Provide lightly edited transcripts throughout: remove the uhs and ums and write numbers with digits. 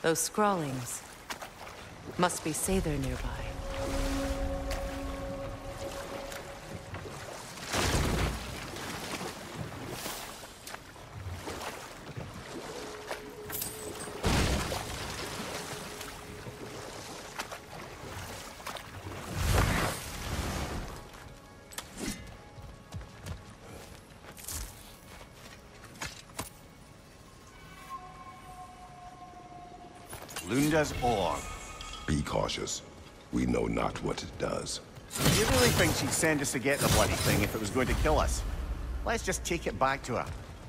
Those scrawlings. Must be Sather nearby. Lunda's orb. Be cautious. We know not what it does. Do you really think she'd send us to get the bloody thing if it was going to kill us? Let's just take it back to her.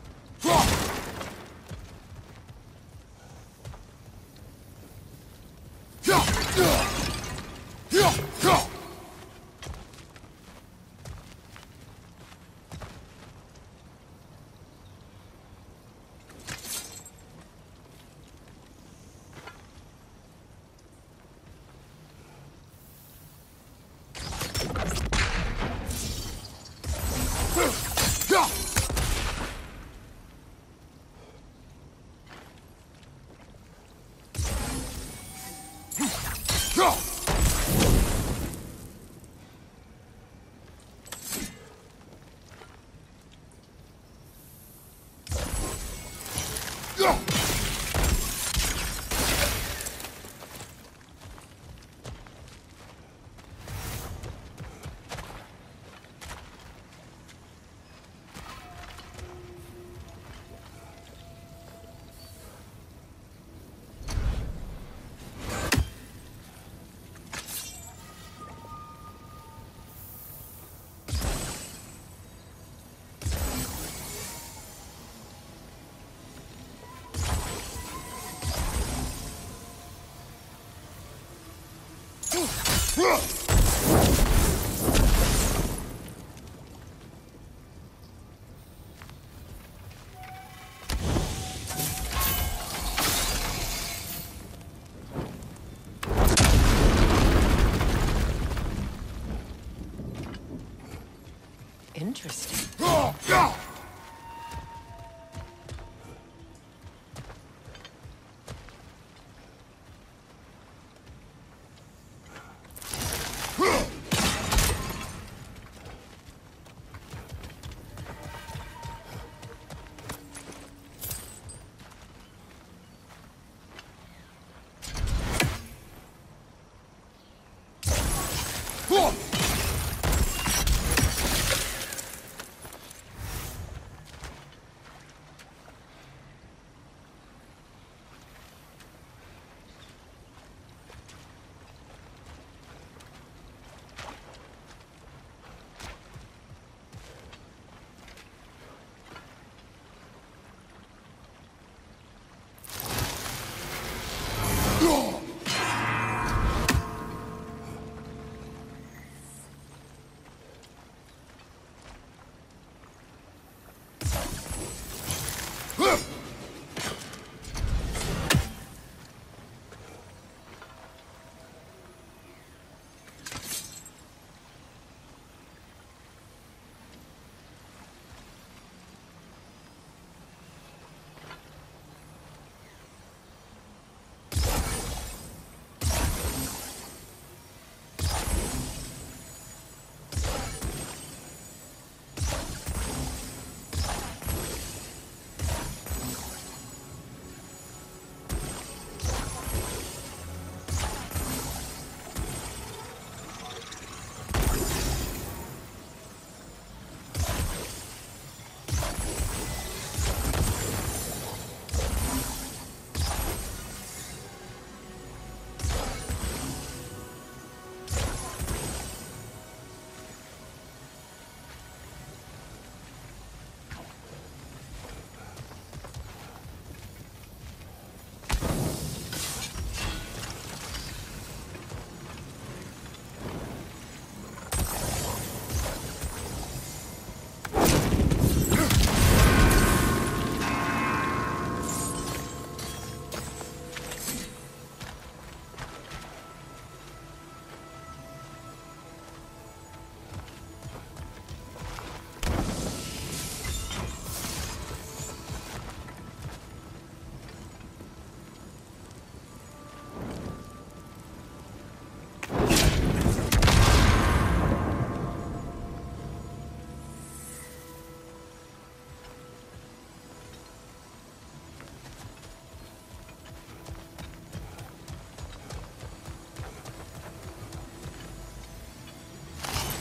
Interesting.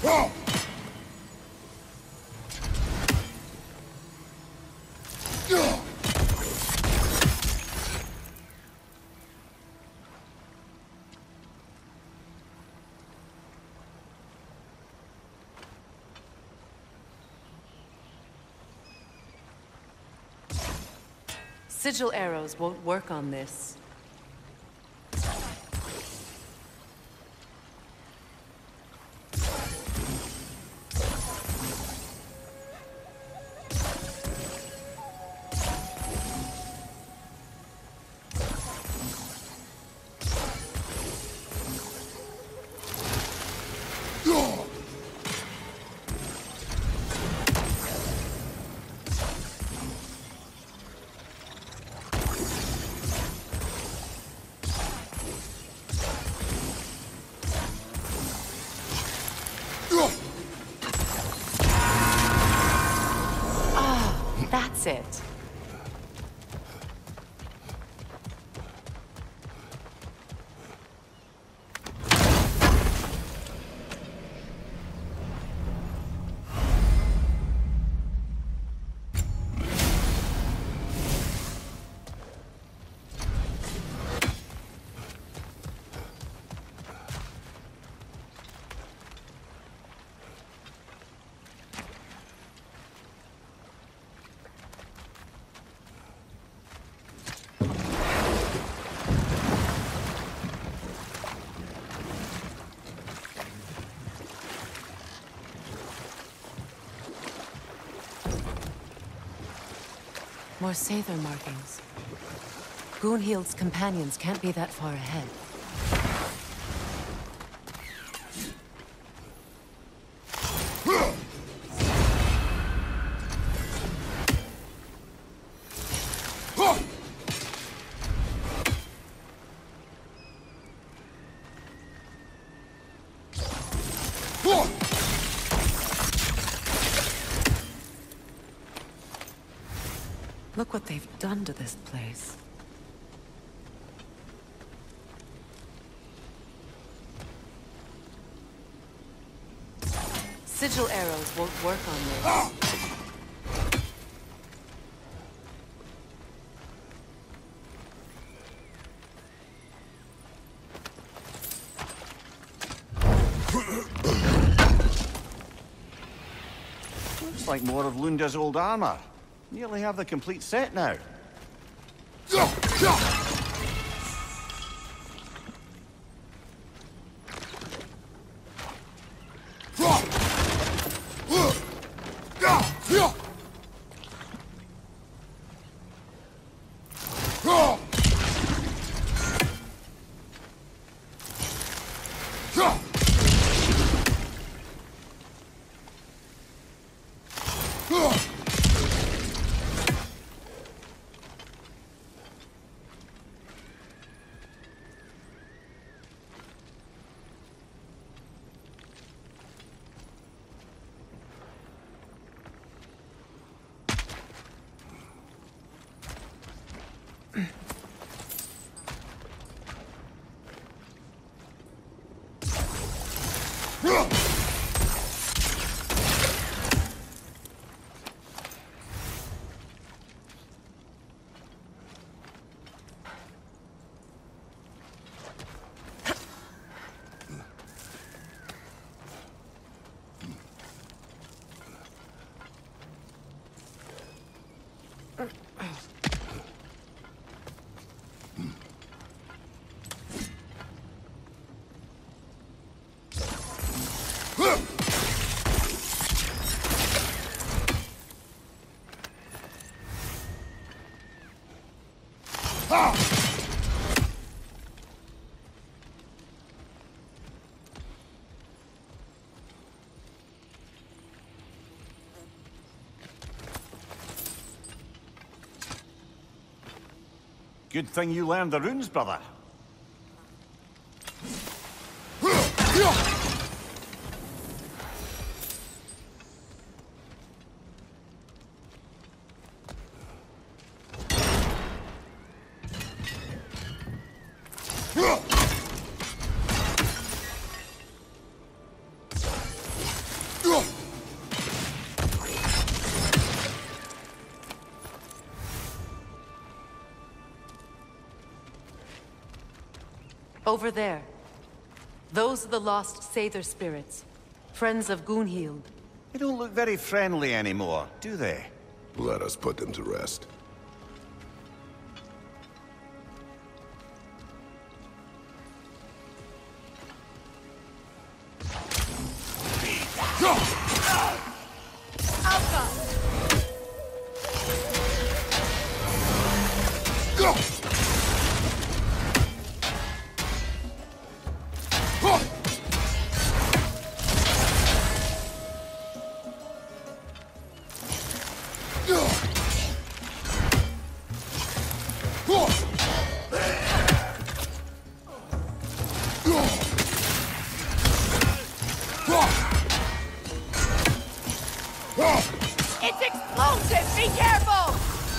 Sigil arrows won't work on this. That's it. More Sather markings. Gunhild's companions can't be that far ahead. Look what they've done to this place. Sigil arrows won't work on this. Looks like more of Lunda's old armor. Nearly have the complete set now. Good thing you learned the runes, brother. Over there. Those are the lost Sather spirits. Friends of Gunhild. They don't look very friendly anymore, do they? Let us put them to rest. It's explosive! Be careful!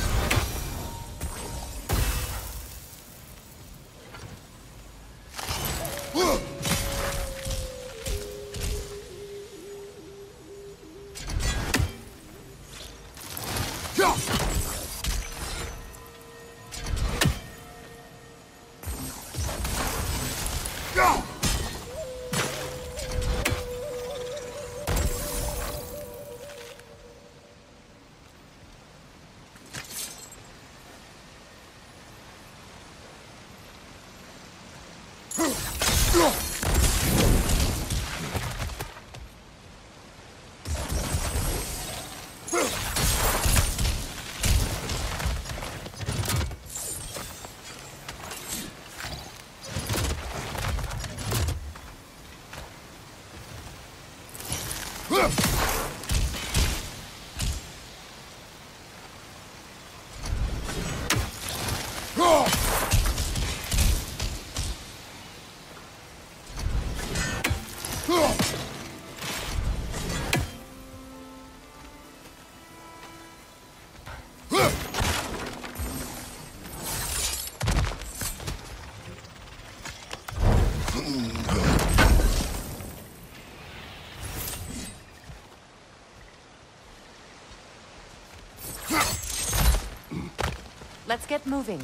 Let's get moving.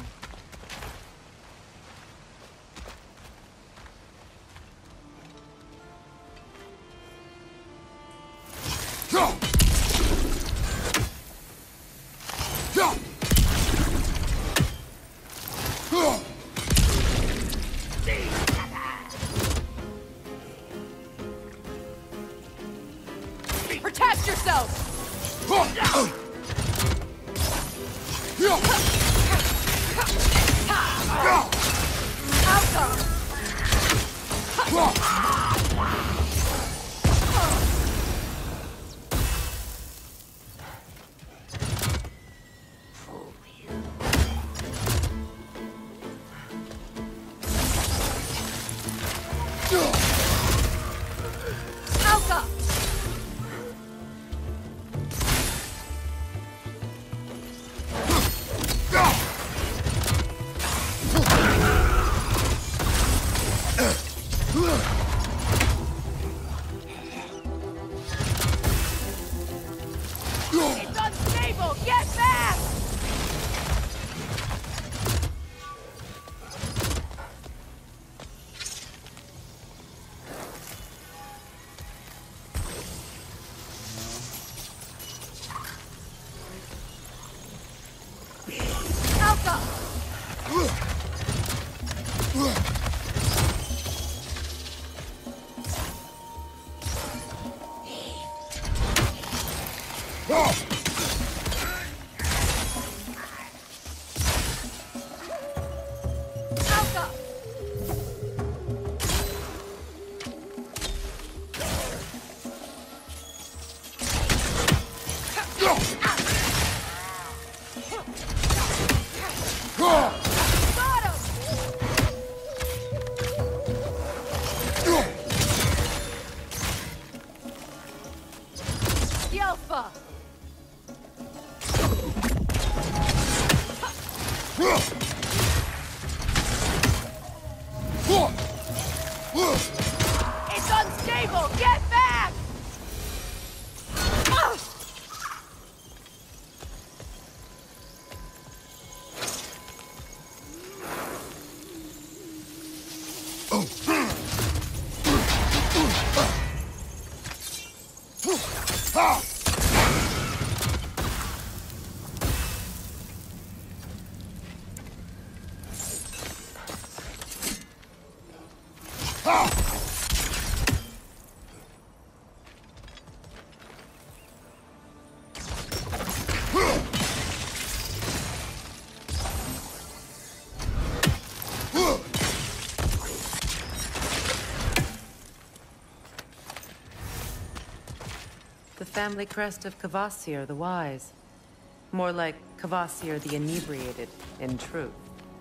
Protect yourself! It's unstable! Get back! It's unstable! Get back! The family crest of Kvasir the Wise. More like Kvasir the Inebriated, in truth.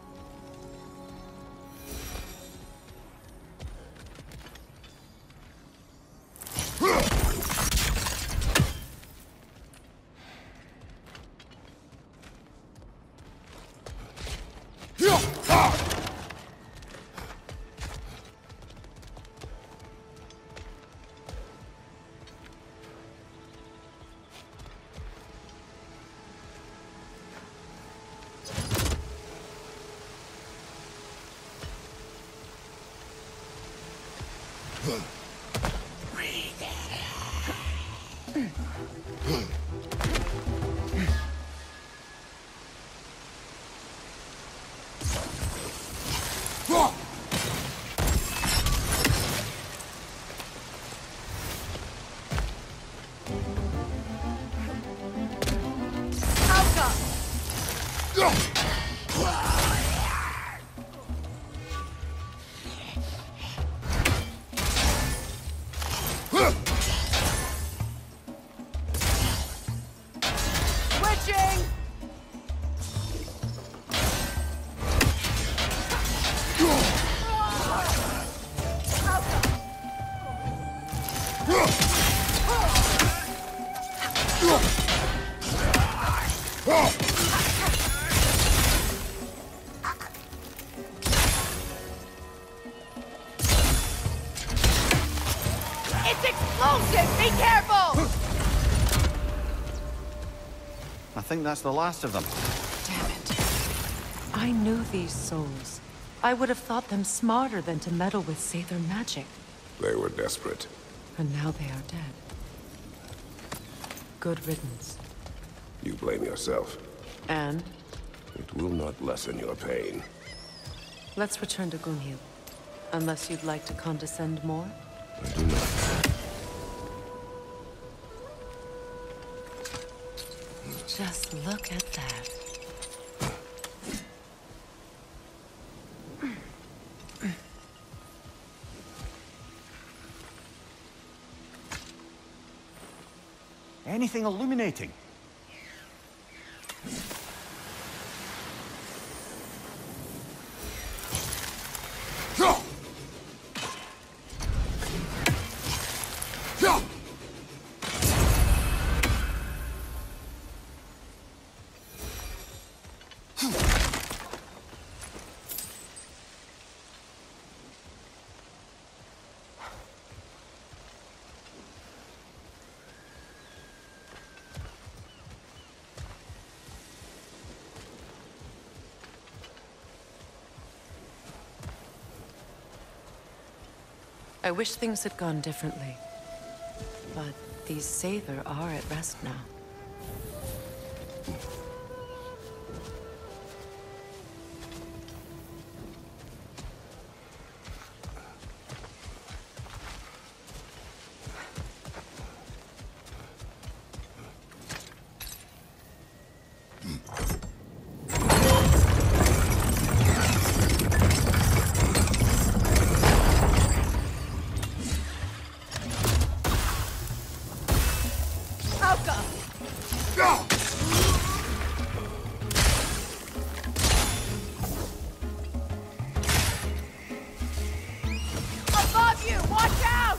It's explosive! Be careful! I think that's the last of them. Damn it. I knew these souls. I would have thought them smarter than to meddle with Sather magic. They were desperate. And now they are dead. Good riddance. You blame yourself. And? It will not lessen your pain. Let's return to Gunhild. Unless you'd like to condescend more? I do not. Just look at that. Anything illuminating? I wish things had gone differently. But these Sather are at rest now. Above you! Watch out!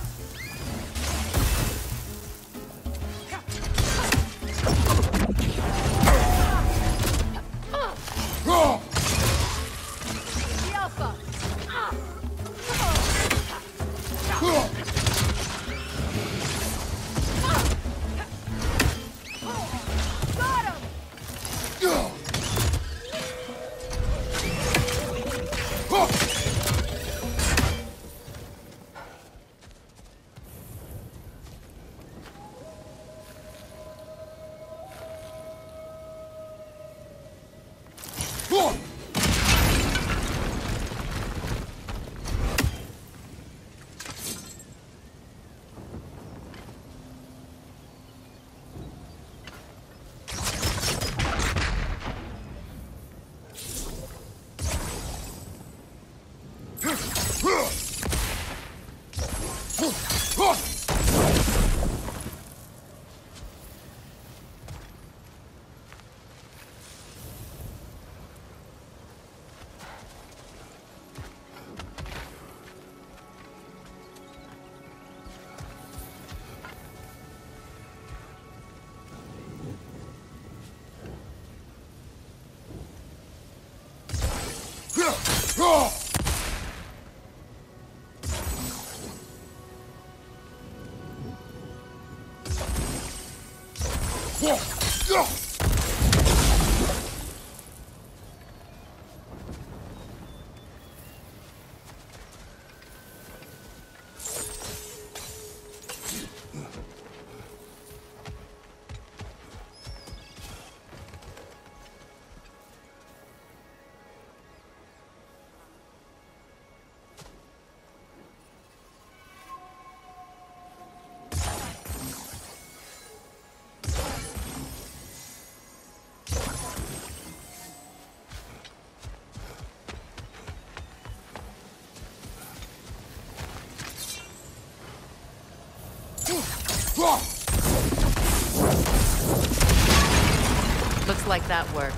Looks like that worked.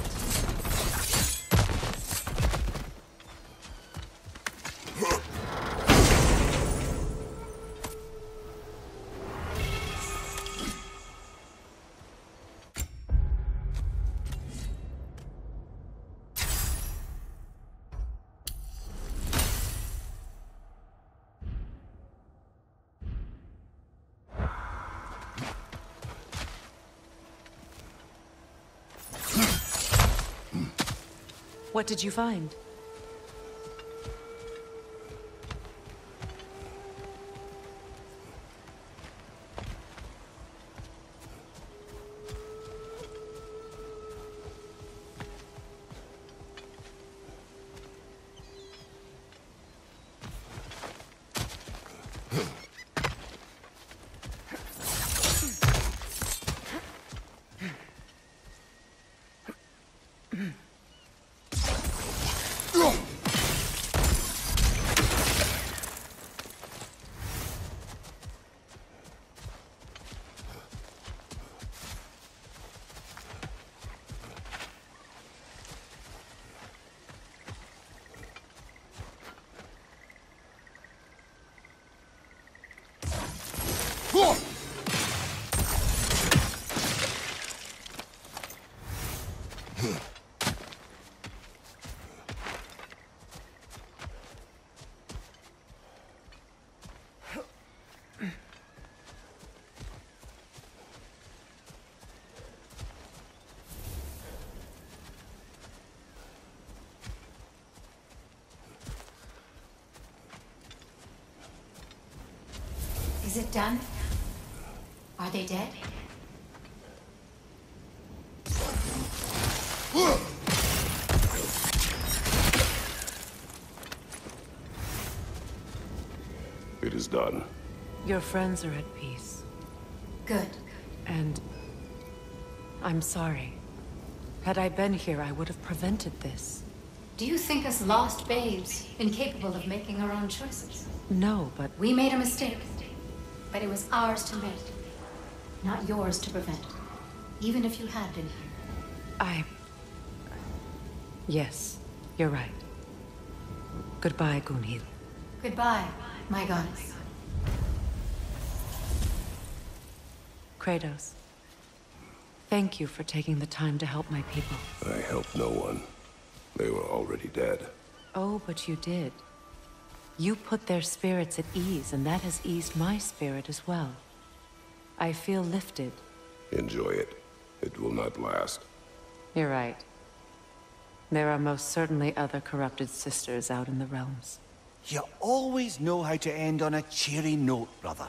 What did you find? Is it done? Are they dead? It is done. Your friends are at peace. Good. And I'm sorry. Had I been here, I would have prevented this. Do you think us lost babes, incapable of making our own choices? No, but We made a mistake, but it was ours to make, not yours to prevent. Even if you had been here. Yes, you're right. Goodbye, Gunhild. Goodbye, my goddess. Kratos. Thank you for taking the time to help my people. I helped no one. They were already dead. Oh, but you did. You put their spirits at ease, and that has eased my spirit as well. I feel lifted. Enjoy it. It will not last. You're right. There are most certainly other corrupted sisters out in the realms. You always know how to end on a cheery note, brother.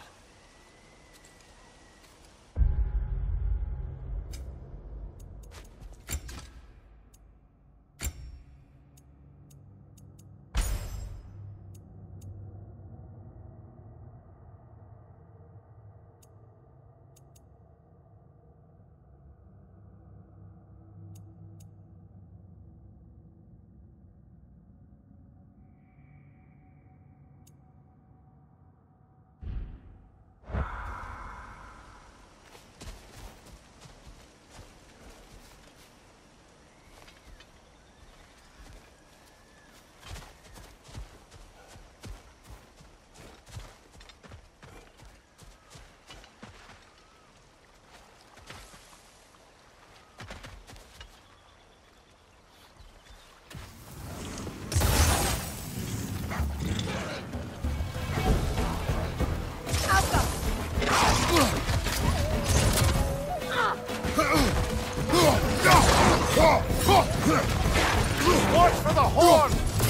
Watch for the horn!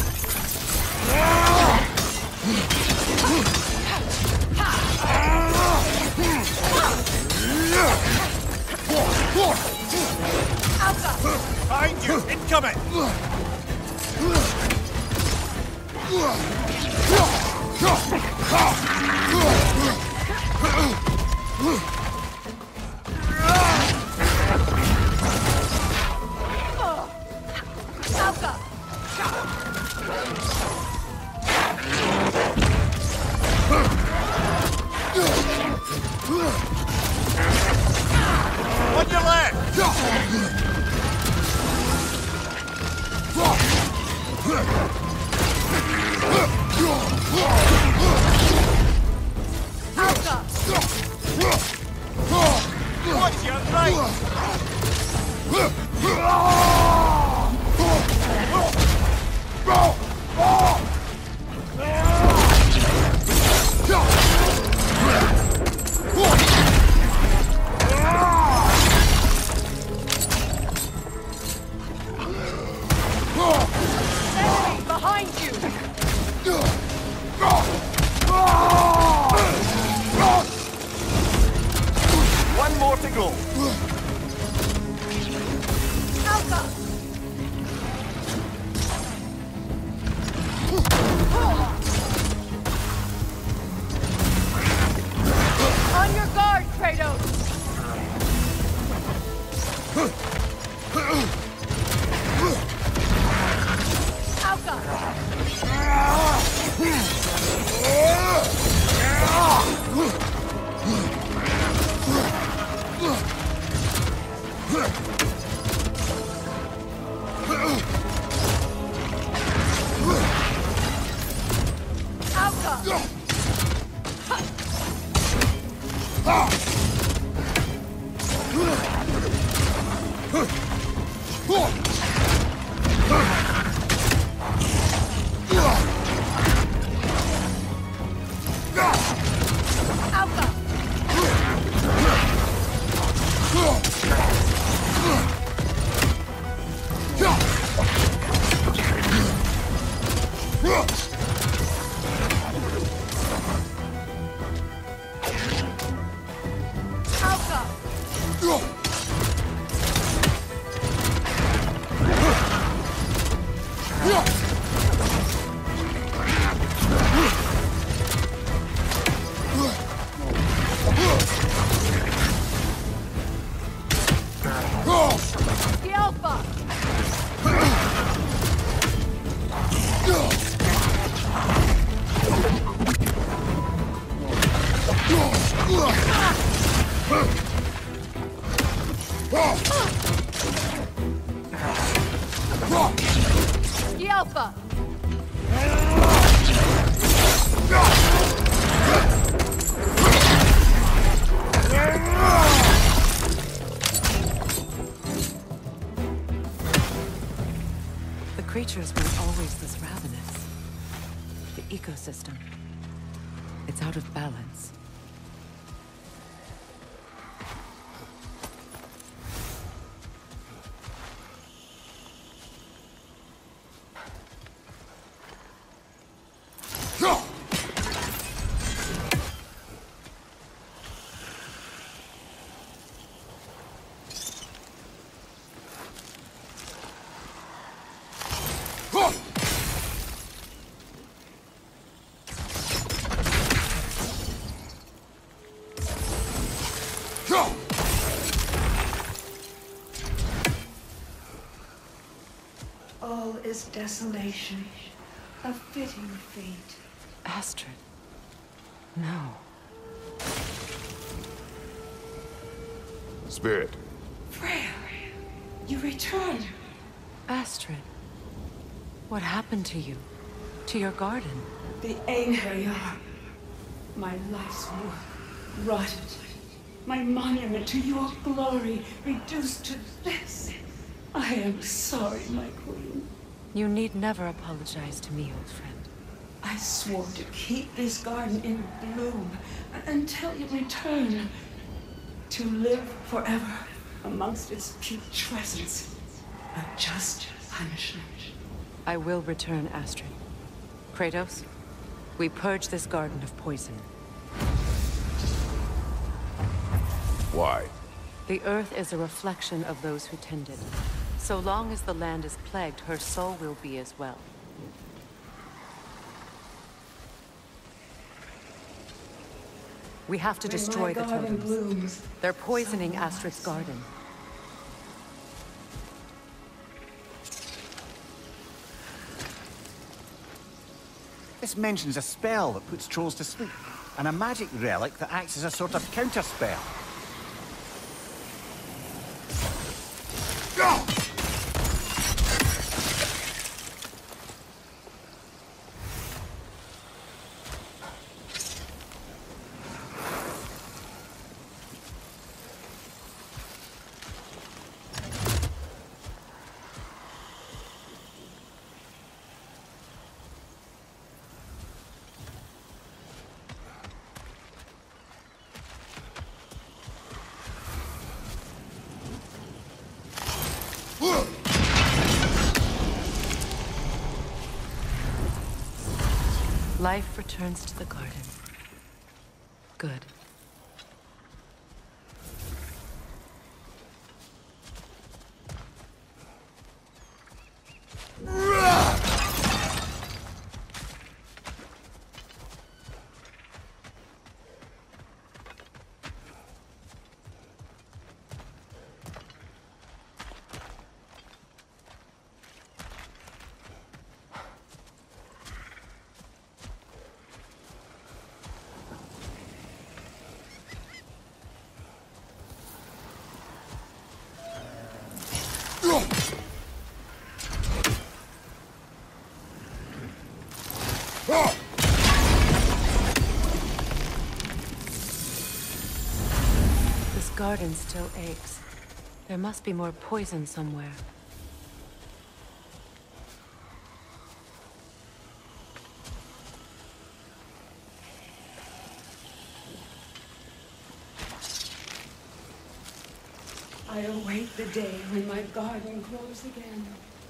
Behind you! Incoming! The Alpha! The creatures weren't always this ravenous. The ecosystem. It's out of balance. All is desolation, a fitting fate. Astrid. No. Spirit. Freya, you return. Astrid. What happened to you? To your garden? The Einherjar. My life's work rotted. My monument to your glory reduced to this. I am sorry, my queen. You need never apologize to me, old friend. I swore to keep this garden in bloom until you return. To live forever amongst its putrescence. A just punishment. I will return, Astrid. Kratos, we purge this garden of poison. Why? The earth is a reflection of those who tend it. So long as the land is plagued, her soul will be as well. We have to destroy the totems. They're poisoning Astrid's garden. This mentions a spell that puts trolls to sleep, and a magic relic that acts as a sort of counter-spell. Life returns to the garden. Good. garden still aches. There must be more poison somewhere. I await the day when my garden grows again.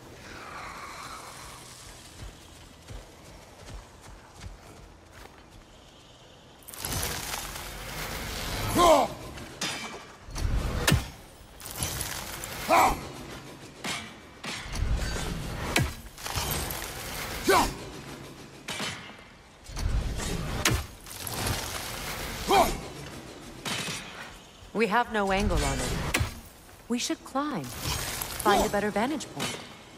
We have no angle on it. We should climb. Find a better vantage point.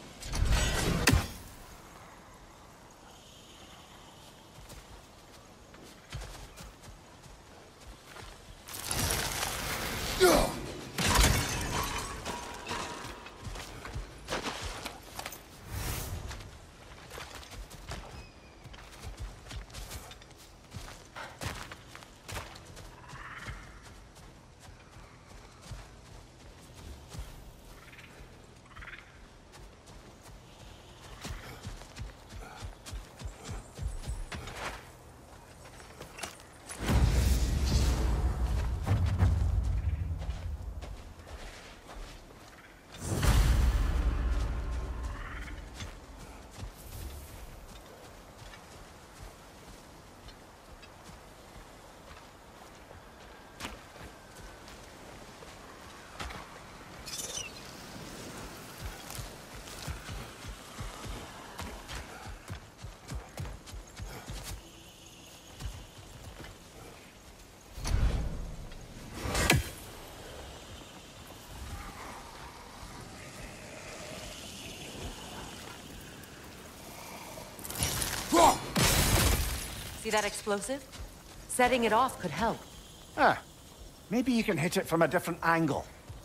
See that explosive? Setting it off could help. Ah, maybe you can hit it from a different angle.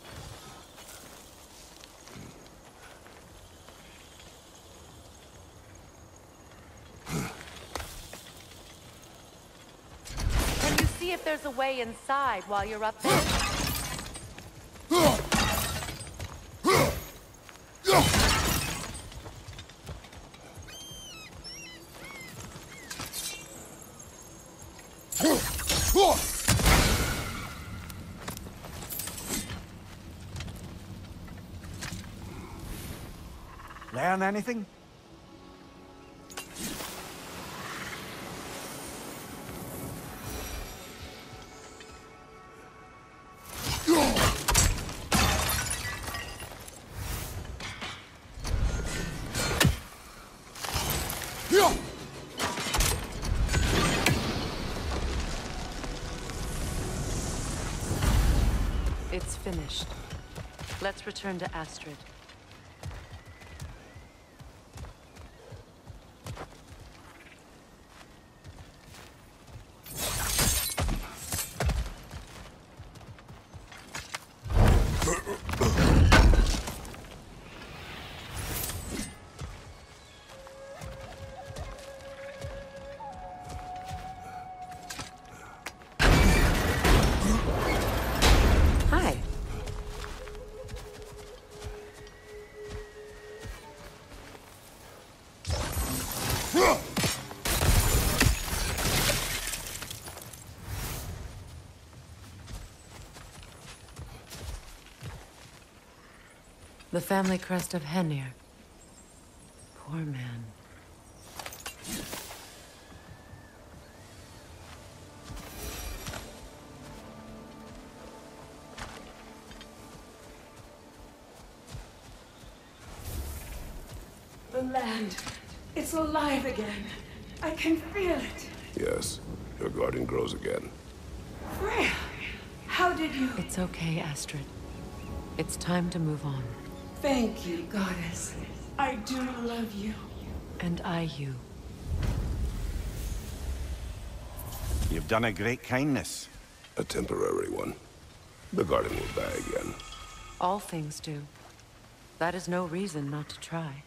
Can you see if there's a way inside while you're up there? Learn anything? It's finished. Let's return to Astrid. Hi. The family crest of Henir. Poor man. The land. It's alive again. I can feel it. Yes, your garden grows again. Freya, how did you... It's okay, Astrid. It's time to move on. Thank you, goddess. I do love you. And I you. You've done a great kindness. A temporary one. The garden will die again. All things do. That is no reason not to try.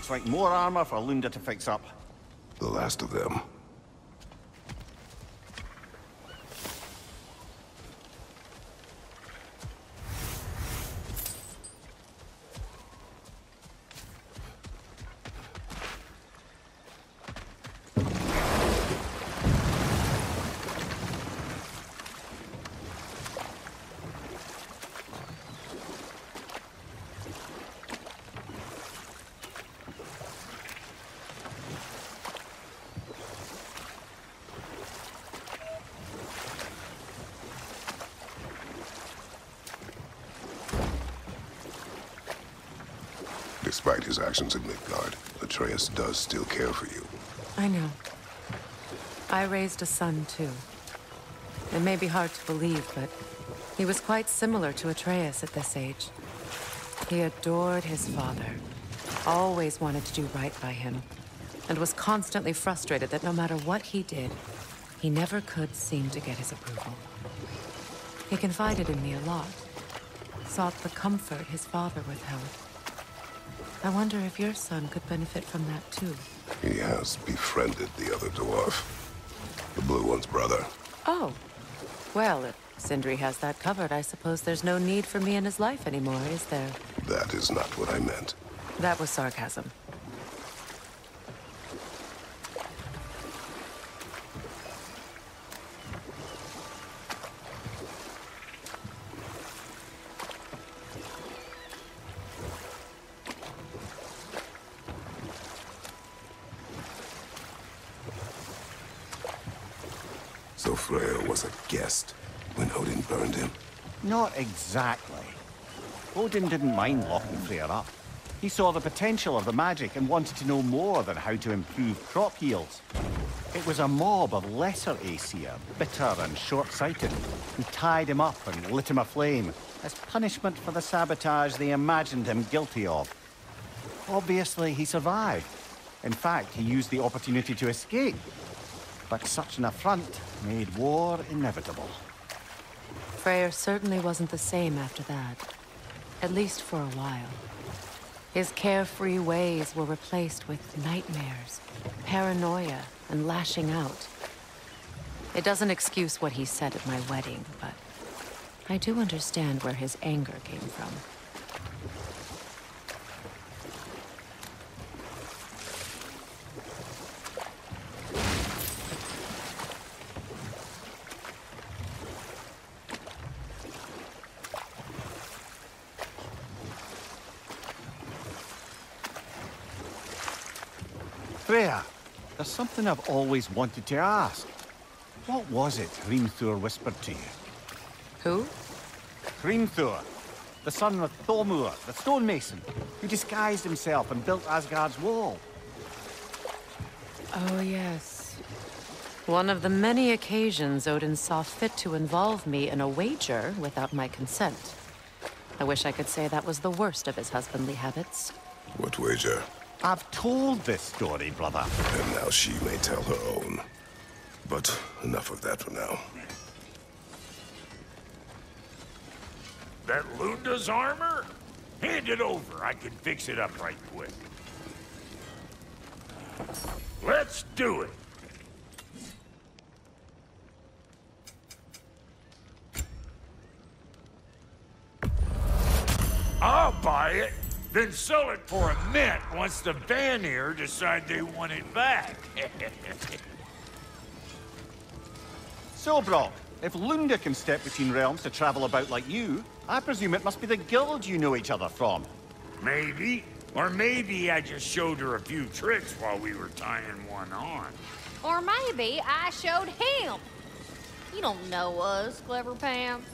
Looks like more armor for Lunda to fix up. The last of them. Despite his actions in Midgard, Atreus does still care for you. I know. I raised a son, too. It may be hard to believe, but he was quite similar to Atreus at this age. He adored his father, always wanted to do right by him, and was constantly frustrated that no matter what he did, he never could seem to get his approval. He confided in me a lot, sought the comfort his father withheld. I wonder if your son could benefit from that, too. He has befriended the other dwarf. The blue one's brother. Oh. Well, if Sindri has that covered, I suppose there's no need for me in his life anymore, is there? That is not what I meant. That was sarcasm. So Freya was a guest when Odin burned him? Not exactly. Odin didn't mind locking Freyr up. He saw the potential of the magic and wanted to know more than how to improve crop yields. It was a mob of lesser Aesir, bitter and short-sighted, who tied him up and lit him aflame as punishment for the sabotage they imagined him guilty of. Obviously, he survived. In fact, he used the opportunity to escape. But such an affront made war inevitable. Freyr certainly wasn't the same after that. At least for a while. His carefree ways were replaced with nightmares, paranoia, and lashing out. It doesn't excuse what he said at my wedding, but I do understand where his anger came from. Freya, there's something I've always wanted to ask. What was it Hrimthur whispered to you? Who? Hrimthur, the son of Thormur, the stonemason, who disguised himself and built Asgard's wall. Oh, yes. One of the many occasions Odin saw fit to involve me in a wager without my consent. I wish I could say that was the worst of his husbandly habits. What wager? I've told this story, brother. And now she may tell her own. But enough of that for now. That Lunda's armor? Hand it over. I can fix it up right quick. Let's do it. I'll buy it, then sell it for a mint once the Vanir decide they want it back. So, Brock, if Lunda can step between realms to travel about like you, I presume it must be the guild you know each other from. Maybe. Or maybe I just showed her a few tricks while we were tying one on. Or maybe I showed him. You don't know us, Clever Pants.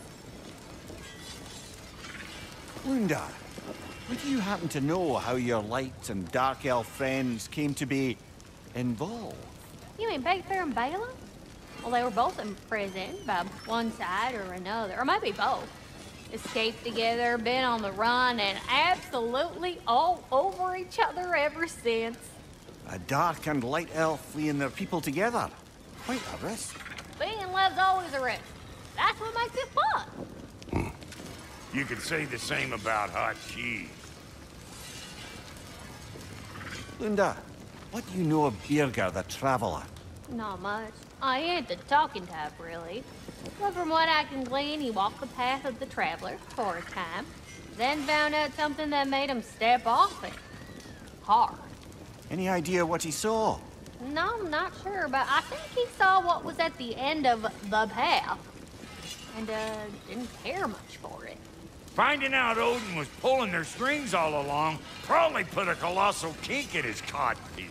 Lunda, would you happen to know how your light and dark elf friends came to be involved? You mean Bakefair and Bela? Well, they were both imprisoned by one side or another, or maybe both. Escaped together, been on the run, and absolutely all over each other ever since. A dark and light elf fleeing their people together. Quite a risk. Being in love's always a risk. That's what makes it fun. You could say the same about hot cheese. Lunda, what do you know of Birger the Traveler? Not much. I ain't the talking type, really. But from what I can glean, he walked the path of the traveler for a time, then found out something that made him step off it. Hard. Any idea what he saw? No, I'm not sure, but I think he saw what was at the end of the path. And, didn't care much for it. Finding out Odin was pulling their strings all along probably put a colossal kink in his codpiece.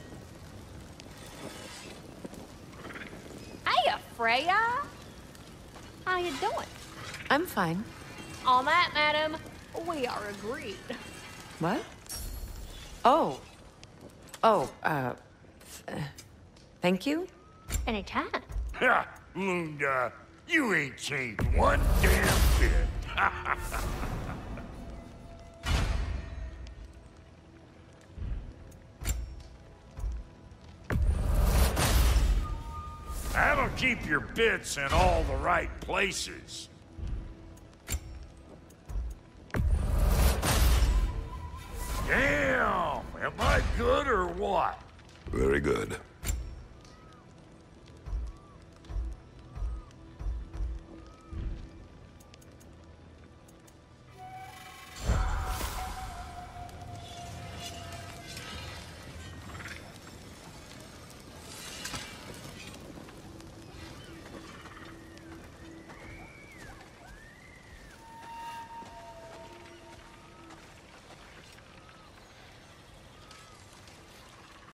Hey, Freya! How you doing? I'm fine. On that, madam, we are agreed. What? Oh. Oh, thank you? Anytime. Ha! Lunda, you ain't changed one damn bit. That'll keep your bits in all the right places. Damn! Am I good or what? Very good.